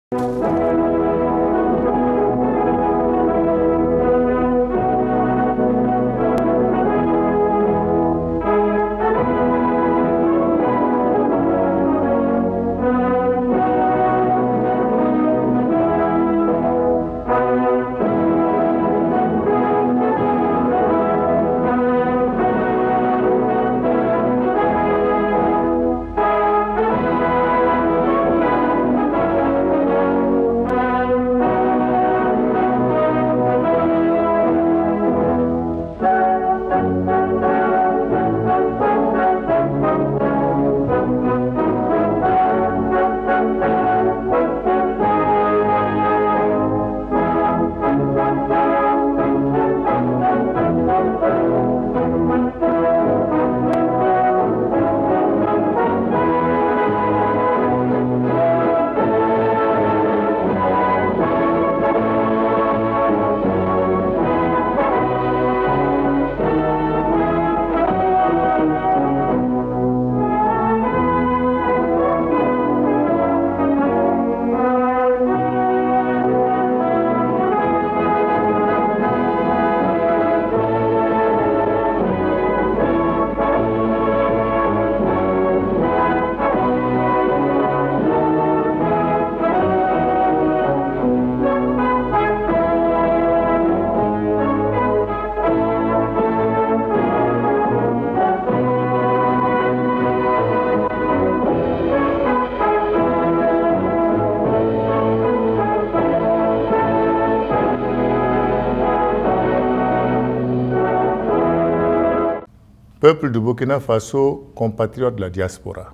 Peuple du Burkina Faso, compatriotes de la diaspora.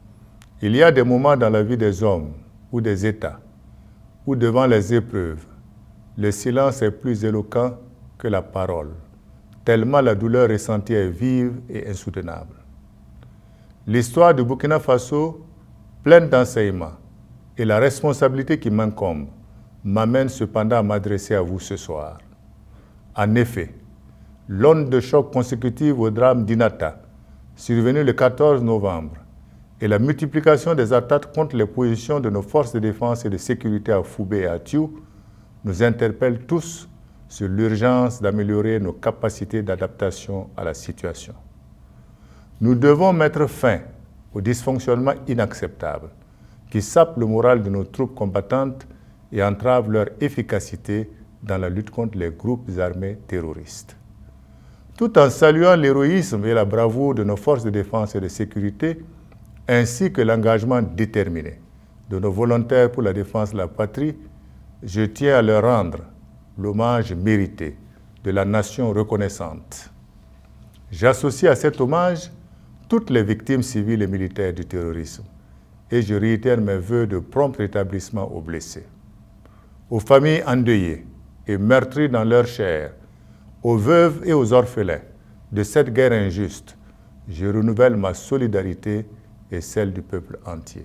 Il y a des moments dans la vie des hommes ou des États où devant les épreuves, le silence est plus éloquent que la parole, tellement la douleur ressentie est vive et insoutenable. L'histoire du Burkina Faso, pleine d'enseignements, et la responsabilité qui m'incombe m'amène cependant à m'adresser à vous ce soir. En effet, l'onde de choc consécutive au drame d'Inata, survenu le 14 novembre, et la multiplication des attaques contre les positions de nos forces de défense et de sécurité à Foubé et à Thiou nous interpellent tous sur l'urgence d'améliorer nos capacités d'adaptation à la situation. Nous devons mettre fin aux dysfonctionnements inacceptables qui sapent le moral de nos troupes combattantes et entravent leur efficacité dans la lutte contre les groupes armés terroristes. Tout en saluant l'héroïsme et la bravoure de nos forces de défense et de sécurité, ainsi que l'engagement déterminé de nos volontaires pour la défense de la patrie, je tiens à leur rendre l'hommage mérité de la nation reconnaissante. J'associe à cet hommage toutes les victimes civiles et militaires du terrorisme et je réitère mes vœux de prompt rétablissement aux blessés. Aux familles endeuillées et meurtries dans leur chair, aux veuves et aux orphelins de cette guerre injuste, je renouvelle ma solidarité et celle du peuple entier.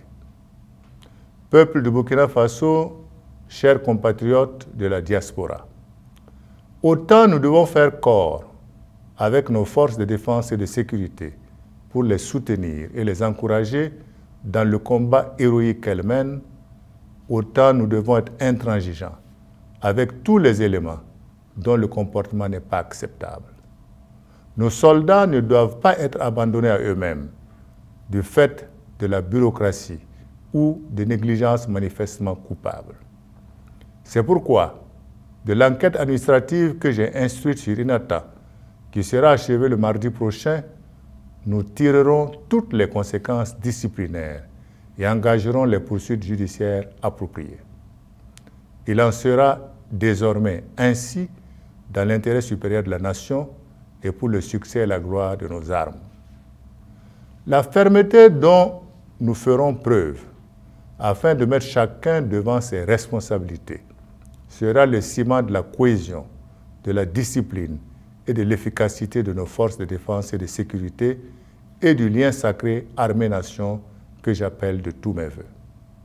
Peuple du Burkina Faso, chers compatriotes de la diaspora, autant nous devons faire corps avec nos forces de défense et de sécurité pour les soutenir et les encourager dans le combat héroïque qu'elles mènent, autant nous devons être intransigeants avec tous les éléments dont le comportement n'est pas acceptable. Nos soldats ne doivent pas être abandonnés à eux-mêmes du fait de la bureaucratie ou de négligences manifestement coupables. C'est pourquoi, de l'enquête administrative que j'ai instruite sur Inata, qui sera achevée le mardi prochain, nous tirerons toutes les conséquences disciplinaires et engagerons les poursuites judiciaires appropriées. Il en sera désormais ainsi dans l'intérêt supérieur de la nation et pour le succès et la gloire de nos armes. La fermeté dont nous ferons preuve afin de mettre chacun devant ses responsabilités sera le ciment de la cohésion, de la discipline et de l'efficacité de nos forces de défense et de sécurité et du lien sacré armée-nation que j'appelle de tous mes voeux.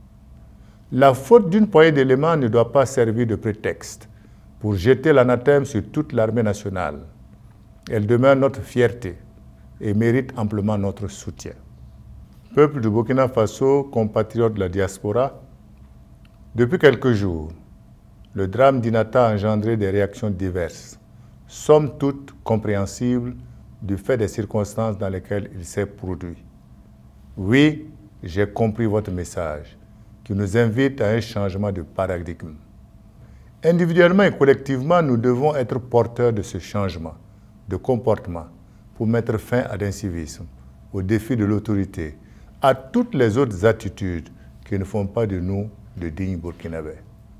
La faute d'une poignée d'éléments ne doit pas servir de prétexte pour jeter l'anathème sur toute l'armée nationale. Elle demeure notre fierté et mérite amplement notre soutien. Peuple du Burkina Faso, compatriotes de la diaspora, Depuis quelques jours, le drame d'Inata a engendré des réactions diverses, somme toute compréhensibles du fait des circonstances dans lesquelles il s'est produit. Oui, j'ai compris votre message, qui nous invite à un changement de paradigme. Individuellement et collectivement, nous devons être porteurs de ce changement de comportement pour mettre fin à l'incivisme, au défi de l'autorité, à toutes les autres attitudes qui ne font pas de nous de dignes Burkinabés.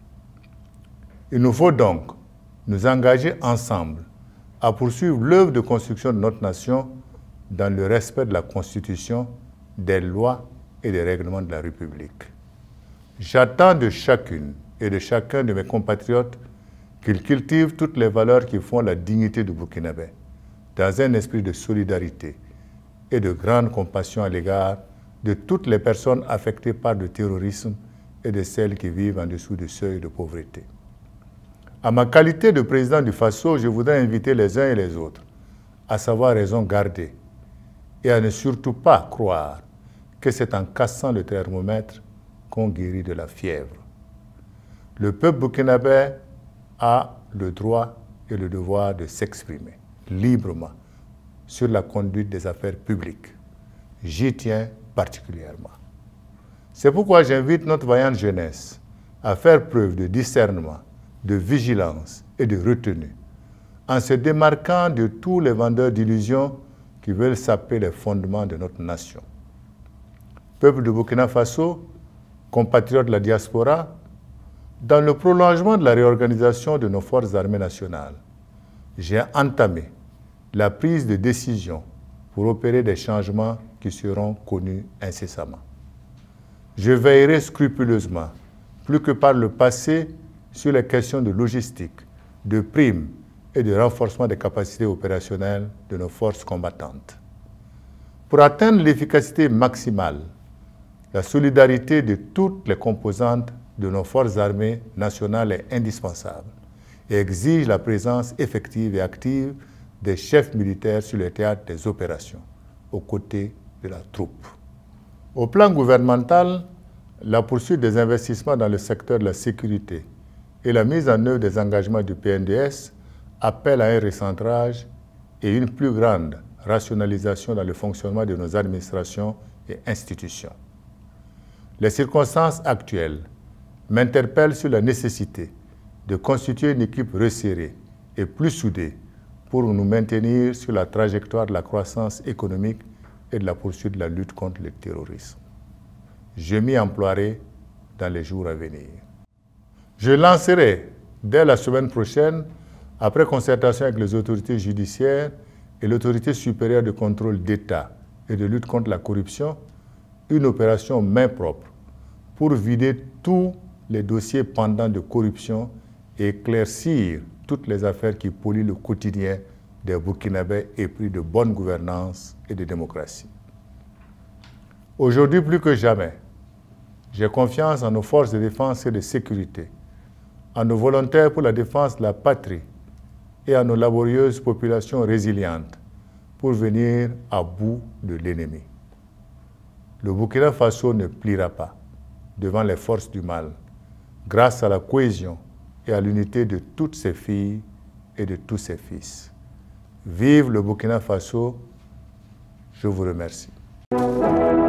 Il nous faut donc nous engager ensemble à poursuivre l'œuvre de construction de notre nation dans le respect de la Constitution, des lois et des règlements de la République. J'attends de chacune et de chacun de mes compatriotes qu'ils cultivent toutes les valeurs qui font la dignité du Burkinabé, dans un esprit de solidarité et de grande compassion à l'égard de toutes les personnes affectées par le terrorisme et de celles qui vivent en dessous du seuil de pauvreté. À ma qualité de président du Faso, je voudrais inviter les uns et les autres à savoir raison garder et à ne surtout pas croire que c'est en cassant le thermomètre qu'on guérit de la fièvre. Le peuple burkinabé a le droit et le devoir de s'exprimer librement sur la conduite des affaires publiques. J'y tiens particulièrement. C'est pourquoi j'invite notre vaillante jeunesse à faire preuve de discernement, de vigilance et de retenue, en se démarquant de tous les vendeurs d'illusions qui veulent saper les fondements de notre nation. Peuple de Burkina Faso, compatriotes de la diaspora, dans le prolongement de la réorganisation de nos forces armées nationales, j'ai entamé la prise de décision pour opérer des changements qui seront connus incessamment. Je veillerai scrupuleusement, plus que par le passé, sur les questions de logistique, de primes et de renforcement des capacités opérationnelles de nos forces combattantes. Pour atteindre l'efficacité maximale, la solidarité de toutes les composantes de nos forces armées nationales est indispensable et exige la présence effective et active des chefs militaires sur le théâtre des opérations, aux côtés de la troupe. Au plan gouvernemental, la poursuite des investissements dans le secteur de la sécurité et la mise en œuvre des engagements du PNDS appellent à un recentrage et une plus grande rationalisation dans le fonctionnement de nos administrations et institutions. Les circonstances actuelles m'interpellent sur la nécessité de constituer une équipe resserrée et plus soudée pour nous maintenir sur la trajectoire de la croissance économique et de la poursuite de la lutte contre le terrorisme. Je m'y emploierai dans les jours à venir. Je lancerai dès la semaine prochaine, après concertation avec les autorités judiciaires et l'autorité supérieure de contrôle d'État et de lutte contre la corruption, une opération main propre pour vider tous les dossiers pendants de corruption et éclaircir toutes les affaires qui polluent le quotidien des Burkinabés épris de bonne gouvernance et de démocratie. Aujourd'hui, plus que jamais, j'ai confiance en nos forces de défense et de sécurité, en nos volontaires pour la défense de la patrie et à nos laborieuses populations résilientes pour venir à bout de l'ennemi. Le Burkina Faso ne pliera pas devant les forces du mal, grâce à la cohésion et à l'unité de toutes ses filles et de tous ses fils. Vive le Burkina Faso, je vous remercie.